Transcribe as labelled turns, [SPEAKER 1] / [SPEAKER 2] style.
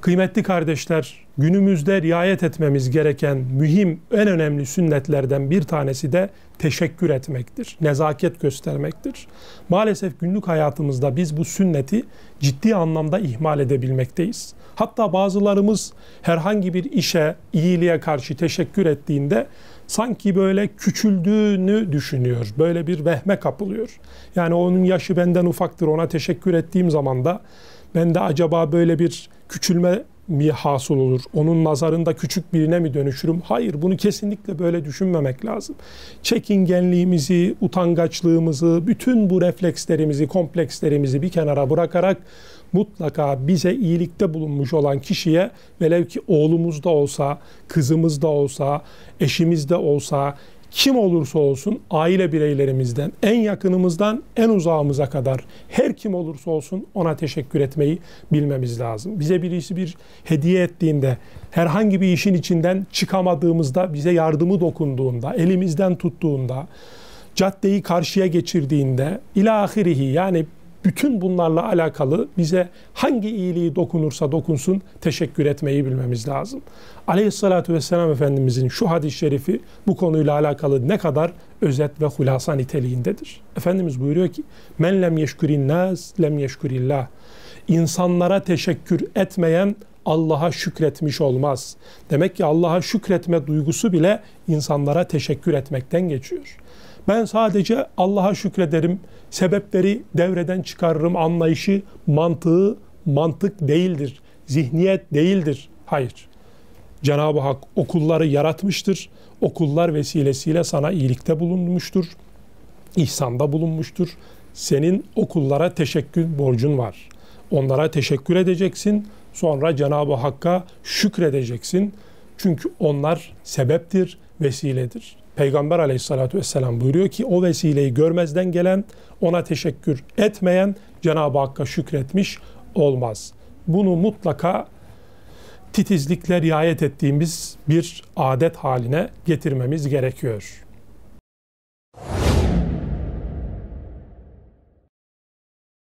[SPEAKER 1] Kıymetli kardeşler, günümüzde riayet etmemiz gereken mühim, en önemli sünnetlerden bir tanesi de teşekkür etmektir, nezaket göstermektir. Maalesef günlük hayatımızda biz bu sünneti ciddi anlamda ihmal edebilmekteyiz. Hatta bazılarımız herhangi bir işe, iyiliğe karşı teşekkür ettiğinde sanki böyle küçüldüğünü düşünüyor, böyle bir vehme kapılıyor. Yani onun yaşı benden ufaktır, ona teşekkür ettiğim zaman da ben de acaba böyle bir küçülme mi hasıl olur? Onun nazarında küçük birine mi dönüşürüm? Hayır, bunu kesinlikle böyle düşünmemek lazım. Çekingenliğimizi, utangaçlığımızı, bütün bu reflekslerimizi, komplekslerimizi bir kenara bırakarak mutlaka bize iyilikte bulunmuş olan kişiye, velev ki oğlumuz da olsa, kızımız da olsa, eşimiz de olsa, kim olursa olsun aile bireylerimizden, en yakınımızdan en uzağımıza kadar her kim olursa olsun ona teşekkür etmeyi bilmemiz lazım. Bize birisi bir hediye ettiğinde, herhangi bir işin içinden çıkamadığımızda, bize yardımı dokunduğunda, elimizden tuttuğunda, caddeyi karşıya geçirdiğinde, ilahirihi, yani bütün bunlarla alakalı bize hangi iyiliği dokunursa dokunsun teşekkür etmeyi bilmemiz lazım. Aleyhissalatu vesselam Efendimizin şu hadis-i şerifi bu konuyla alakalı ne kadar özet ve hulasa niteliğindedir. Efendimiz buyuruyor ki: "Men lem yeşkurin nas lem yeşkurillah." İnsanlara teşekkür etmeyen Allah'a şükretmiş olmaz. Demek ki Allah'a şükretme duygusu bile insanlara teşekkür etmekten geçiyor. Ben sadece Allah'a şükrederim, sebepleri devreden çıkarırım anlayışı, mantık değildir, zihniyet değildir. Hayır. Cenab-ı Hak o kulları yaratmıştır. O kullar vesilesiyle sana iyilikte bulunmuştur, ihsanda bulunmuştur. Senin o kullara teşekkür borcun var. Onlara teşekkür edeceksin, sonra Cenab-ı Hakk'a şükredeceksin. Çünkü onlar sebeptir, vesiledir. Peygamber aleyhissalatü vesselam buyuruyor ki o vesileyi görmezden gelen, ona teşekkür etmeyen Cenab-ı Hakk'a şükretmiş olmaz. Bunu mutlaka titizlikle riayet ettiğimiz bir adet haline getirmemiz gerekiyor.